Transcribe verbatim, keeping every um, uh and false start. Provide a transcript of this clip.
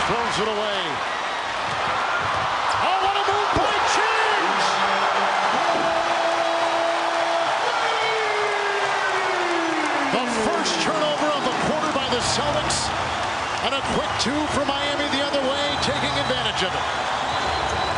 throws it away. Oh, what a move by James! The first turnover of the quarter by the Celtics. And a quick two for Miami the other way, taking advantage of it.